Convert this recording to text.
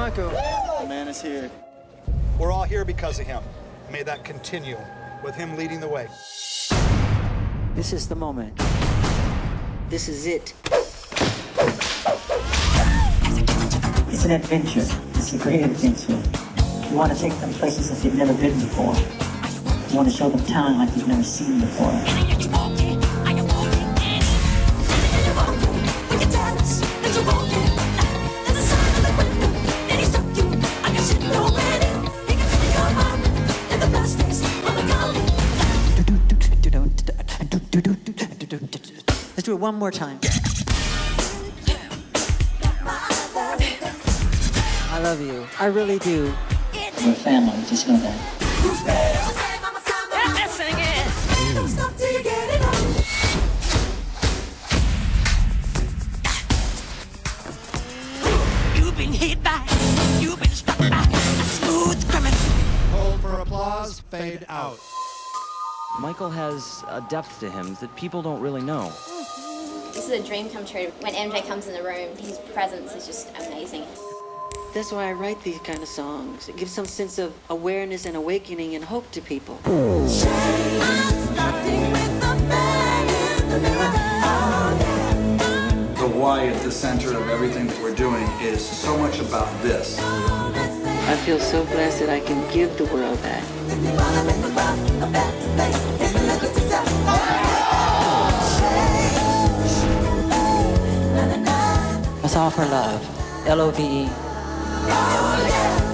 Michael. The man is here. We're all here because of him. May that continue, with him leading the way. This is the moment. This is it. It's an adventure. It's a great adventure. You want to take them places that they've never been before. You want to show them town like they've never seen before. Let's do it one more time. I love you. I really do. We're family, just know that. You've been hit by, you've been struck by a smooth criminal. Hold for applause, fade out. Michael has a depth to him that people don't really know. This is a dream come true. When MJ comes in the room, his presence is just amazing. That's why I write these kind of songs. It gives some sense of awareness and awakening and hope to people. The why at the center of everything that we're doing is so much about this. I feel so blessed that I can give the world that. That's all for love. Love.